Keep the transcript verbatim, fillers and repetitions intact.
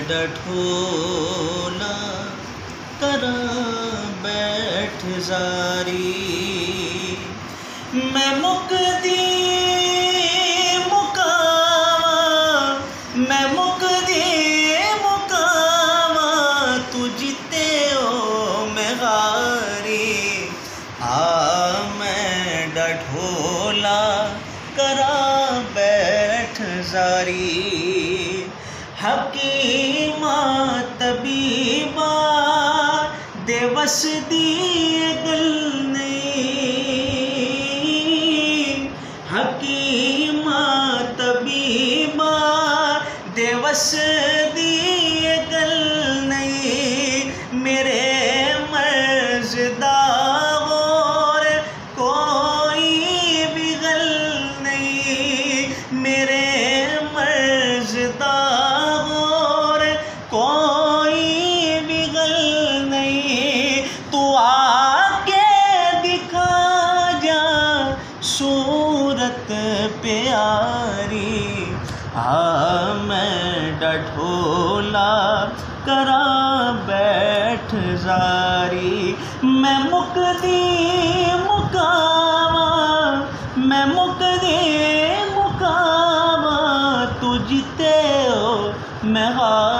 डठोला करा बैठ जारी। मैं मुकदी मुकावा मैं मुकदी मुकावा तू जीते हो मैं गारी। आ मैं डठोला करा बैठ जारी। हकीमा तबीबा देवस दी गल नहीं। हकीमा तबीबा देवस दी गल नहीं। मेरे मर्ज़दा और कोई भी गल नहीं। मेरे मर्ज़दा कोई भी गल नहीं। तू आके दिखा जा सूरत प्यारी। हाँ मैं डठोला करा बैठ जारी। मैं मुकदी मुकावा मैं मुकदी मुकावा तू जीते हो मैं